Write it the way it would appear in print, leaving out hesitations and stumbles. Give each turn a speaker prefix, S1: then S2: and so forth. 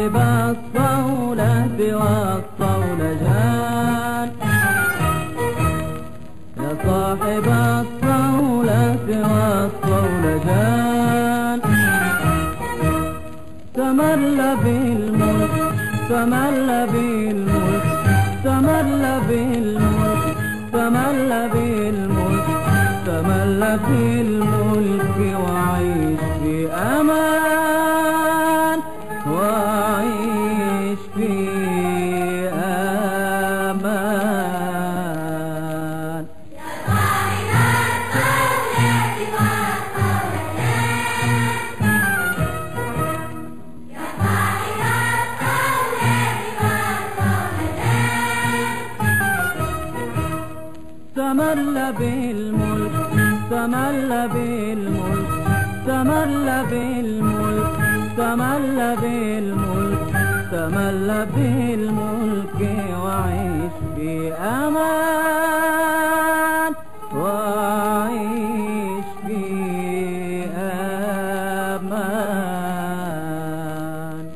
S1: صاحب الصولة والصولجان، يا صاحب الصولة والصولجان، تمل بالملك تمل بالملك تمل بالملك تمل بالملك تمل بالملك، وعيش في أمان وعيش في أمان.
S2: يا صاحب الصولة والصولجان، يا صاحب الصولة والصولجان،
S1: تمل بالملك تمل بالملك تمل بالملك تمل بالملك تمل بالملك، وعيش في أمان وعيش في أمان.